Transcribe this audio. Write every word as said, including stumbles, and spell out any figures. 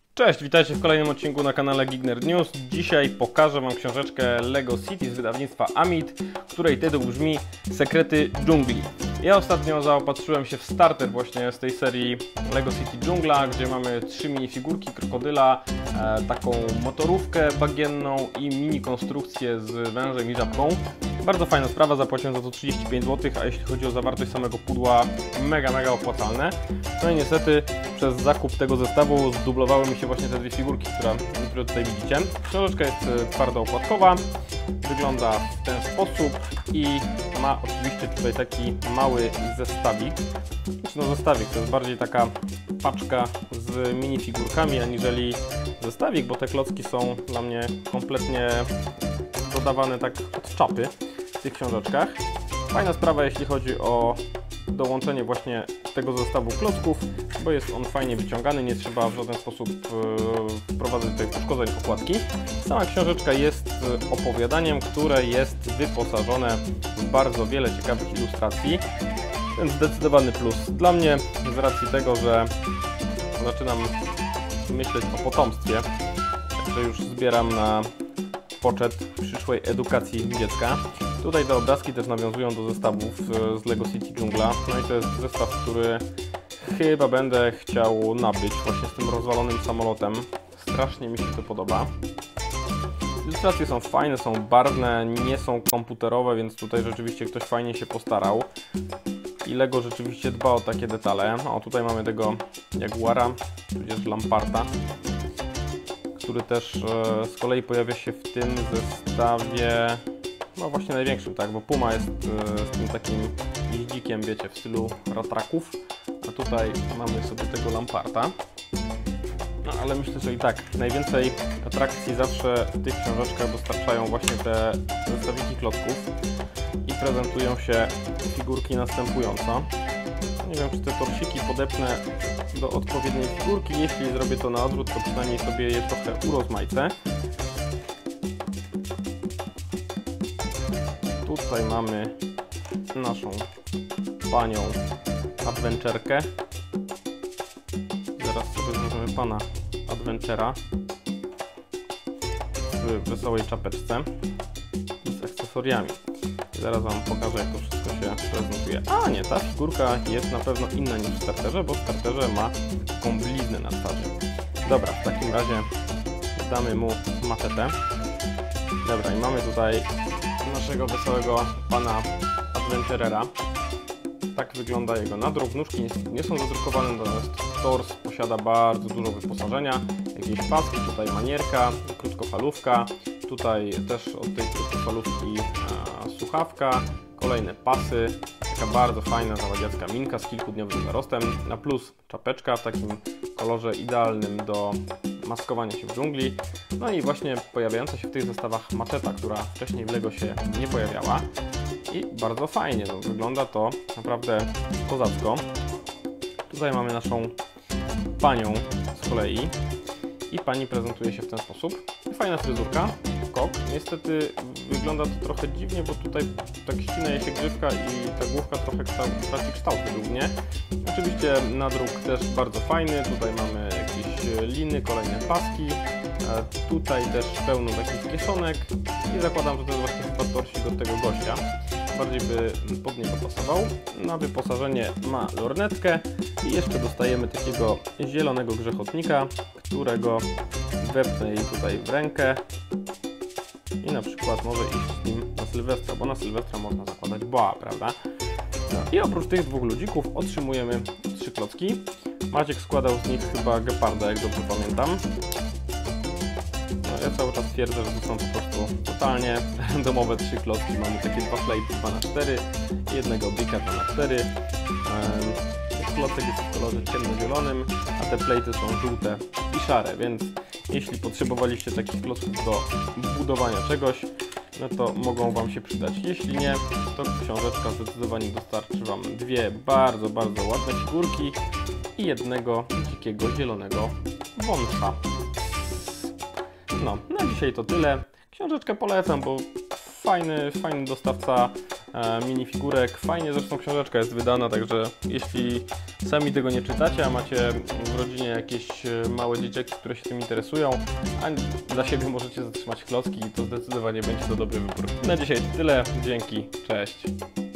Cześć, witajcie w kolejnym odcinku na kanale Geek Nerd News. Dzisiaj pokażę Wam książeczkę Lego City z wydawnictwa Amit, której tytuł brzmi Sekrety dżungli. Ja ostatnio zaopatrzyłem się w starter właśnie z tej serii Lego City Dżungla, gdzie mamy trzy minifigurki krokodyla, e, taką motorówkę bagienną i mini konstrukcję z wężem i żabką. Bardzo fajna sprawa, zapłaciłem za to trzydzieści pięć złotych, a jeśli chodzi o zawartość samego pudła, mega, mega opłacalne. No i niestety przez zakup tego zestawu zdublowały mi się właśnie te dwie figurki, które, które tutaj widzicie. Książeczka jest twardo okładkowa, wygląda w ten sposób i ma oczywiście tutaj taki mały zestawik. No zestawik to jest bardziej taka paczka z minifigurkami aniżeli zestawik, bo te klocki są dla mnie kompletnie dodawane tak od czapy w tych książeczkach. Fajna sprawa, jeśli chodzi o dołączenie właśnie tego zestawu klocków, bo jest on fajnie wyciągany, nie trzeba w żaden sposób wprowadzać tutaj uszkodzeń okładki. Sama książeczka jest opowiadaniem, które jest wyposażone w bardzo wiele ciekawych ilustracji, więc zdecydowany plus dla mnie z racji tego, że zaczynam myśleć o potomstwie, że już zbieram na poczet przyszłej edukacji dziecka. Tutaj te obrazki też nawiązują do zestawów z Lego City Dżungla. No i to jest zestaw, który chyba będę chciał nabyć właśnie z tym rozwalonym samolotem. Strasznie mi się to podoba. Ilustracje są fajne, są barwne, nie są komputerowe, więc tutaj rzeczywiście ktoś fajnie się postarał. I Lego rzeczywiście dba o takie detale. O, tutaj mamy tego Jaguara, tudzież Lamparta, który też e, z kolei pojawia się w tym zestawie, no właśnie największym, tak, bo Puma jest e, z tym takim jeździkiem, wiecie, w stylu ratraków, a tutaj mamy sobie tego Lamparta. No ale myślę, że i tak najwięcej atrakcji zawsze w tych książeczkach dostarczają właśnie te zestawiki klocków i prezentują się figurki następująco. Nie wiem, czy te torsiki podepnę do odpowiedniej figurki. Jeśli zrobię to na odwrót, to przynajmniej sobie je trochę urozmaicę. Tutaj mamy naszą panią adventurkę. Zaraz sobie złożymy pana adventura w wesołej czapeczce i z akcesoriami. Zaraz Wam pokażę, jak to wszystko się prezentuje. A nie, ta figurka jest na pewno inna niż w starterze, bo w starterze ma taką bliznę na twarzy. Dobra, w takim razie damy mu maczetę. Dobra, i mamy tutaj naszego wesołego pana adventurera. Tak wygląda jego nadruk. Nóżki nie są zadrukowane, natomiast tors posiada bardzo dużo wyposażenia. Jakieś paski, tutaj manierka, krótkofalówka. Tutaj też od tej krótkofalówki e, słuchawka, kolejne pasy, taka bardzo fajna załadziacka minka z kilkudniowym zarostem, na plus czapeczka w takim kolorze idealnym do maskowania się w dżungli. No i właśnie pojawiająca się w tych zestawach maczeta, która wcześniej w Lego się nie pojawiała. I bardzo fajnie, no, wygląda to naprawdę kozacko. Tutaj mamy naszą panią z kolei i pani prezentuje się w ten sposób. Fajna fryzurka, kok. Niestety wygląda to trochę dziwnie, bo tutaj tak ścina jej się grzywka i ta główka trochę traci kształt według mnie. Oczywiście nadruk też bardzo fajny. Tutaj mamy jakieś liny, kolejne paski. Tutaj też pełno takich kieszonek i zakładam, że to jest właśnie chyba torsik od tego gościa. Bardziej by pod niego pasował. Na wyposażenie ma lornetkę i jeszcze dostajemy takiego zielonego grzechotnika, którego wepnę jej tutaj w rękę i na przykład może iść z nim na Sylwestra, bo na Sylwestra można zakładać boa, prawda? No. I oprócz tych dwóch ludzików otrzymujemy trzy klocki. Maciek składał z nich chyba geparda, jak dobrze pamiętam. No, ja cały czas twierdzę, że to są po prostu totalnie domowe trzy klocki. Mamy takie dwa plate dwa na cztery i jednego bika dwa na cztery. Klocek jest w kolorze ciemnozielonym, a te plejty są żółte i szare, więc jeśli potrzebowaliście takich klocków do budowania czegoś, no to mogą Wam się przydać. Jeśli nie, to książeczka zdecydowanie dostarczy Wam dwie bardzo, bardzo ładne figurki i jednego dzikiego zielonego wąsa. No, na dzisiaj to tyle. Książeczkę polecam, bo fajny, fajny dostawca e, minifigurek. Fajnie zresztą książeczka jest wydana, także jeśli sami tego nie czytacie, a macie w rodzinie jakieś e, małe dzieciaki, które się tym interesują, a dla siebie możecie zatrzymać klocki, to zdecydowanie będzie to dobry wybór. Na dzisiaj tyle, dzięki, cześć.